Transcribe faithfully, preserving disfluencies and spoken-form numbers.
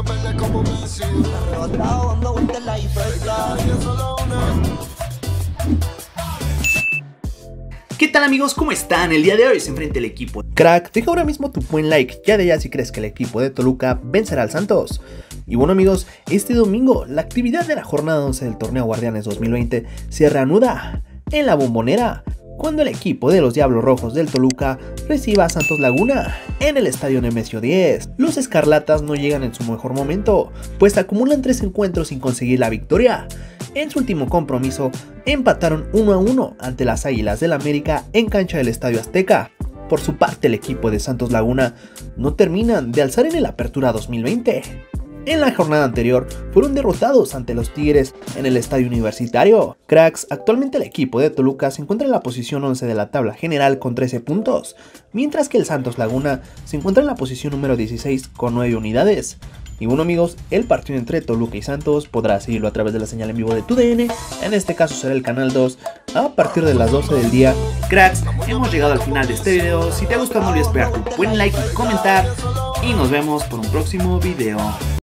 ¿Qué tal amigos? ¿Cómo están? El día de hoy se enfrenta el equipo Crack, deja ahora mismo tu buen like ya de ya si crees que el equipo de Toluca vencerá al Santos. Y bueno amigos, este domingo la actividad de la jornada once del torneo Guardianes dos mil veinte se reanuda en la Bombonera, cuando el equipo de los Diablos Rojos del Toluca reciba a Santos Laguna en el estadio Nemesio diez. Los Escarlatas no llegan en su mejor momento, pues acumulan tres encuentros sin conseguir la victoria. En su último compromiso empataron uno a uno ante las Águilas del América en cancha del Estadio Azteca. Por su parte, el equipo de Santos Laguna no terminan de alzar en el Apertura dos mil veinte. En la jornada anterior fueron derrotados ante los Tigres en el Estadio Universitario. Cracks, actualmente el equipo de Toluca se encuentra en la posición once de la tabla general con trece puntos, mientras que el Santos Laguna se encuentra en la posición número dieciséis con nueve unidades. Y bueno amigos, el partido entre Toluca y Santos podrás seguirlo a través de la señal en vivo de tu D N, en este caso será el canal dos, a partir de las doce del día. Cracks, hemos llegado al final de este video. Si te ha gustado no olvides pegar tu buen like y comentar, y nos vemos por un próximo video.